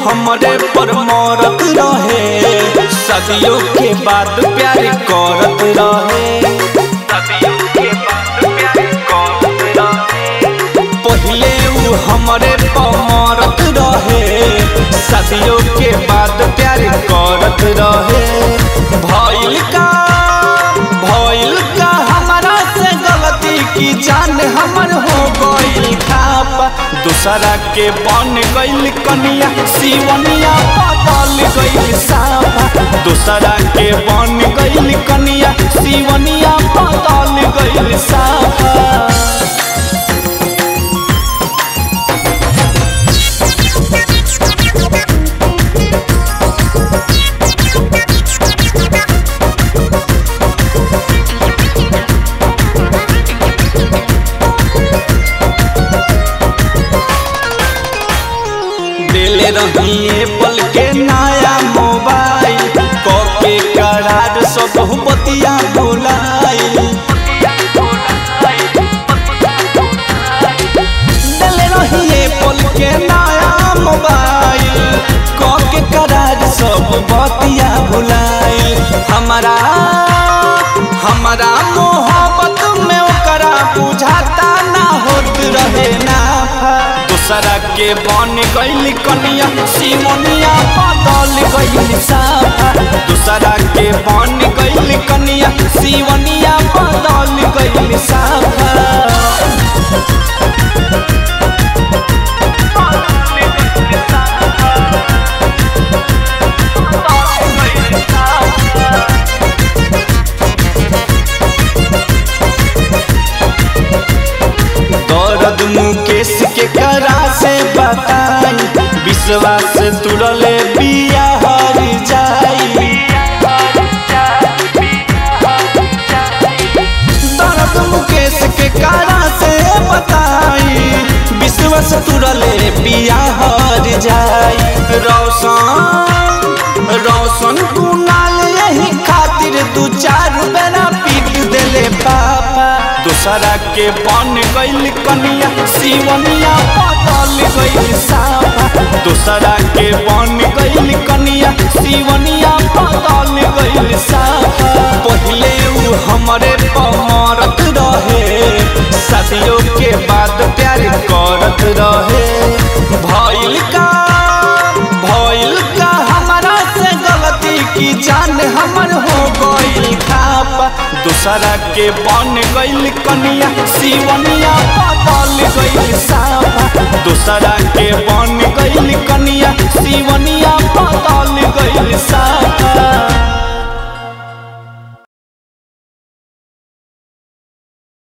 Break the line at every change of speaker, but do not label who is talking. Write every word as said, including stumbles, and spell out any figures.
हमरे पर मरत रहे, सदियों के बाद प्यार करत रहे। पहले उ हमरे पर मरत रहे, सदियों के बाद प्यार करत रहे। भइल का भइल का हमारा से गलती की जान हमर हो गइल खापा। दूसरा के बन गइल कनिया सिवनिया बदल गइल साफा। दूसरा के बन गइल कनिया सिवनिया बदल गइल साफा। दिले रहिए पल के नया मोबाइल, कके करार सब बतिया भुलाइल। दिले रहिए पल के नया मोबाइल, कके करार सब बतिया भुलाइल। हमारा हमारा मोहब्बत में ओकरा बुझाता ना होत रहे नाफा। दूसरा के बन गइल कनिया सिवनिया बदल गइल साफा। दूसरा के बन गइल कनिया सिवनिया बदल गइल साफा। दर्द मुकेश के करा से बताई, विश्वास तुरले बिया हर जाई। दर्द मुकेश के करा से बताई, विश्वास तुरले बिया हर जाई। रोशन रोशन कुनाल यही खातिर दू चार बेरा पीट देले पापा। दूसरा के बन गइल कनिया सिवनिया बदल गइल साफा। दूसरा के बन गइल कनिया सिवनिया बदल गइल साफा। पहले उ हमरे पर मरत रहे, सदियों के बाद प्यार करत रहे। भइल का भइल का हमारा से गलती की जान हमर हो गइल खापा। दूसरा के बन गइल कनिया सिवनिया बदल गइल साफा। दूसरा के बन गइल कनिया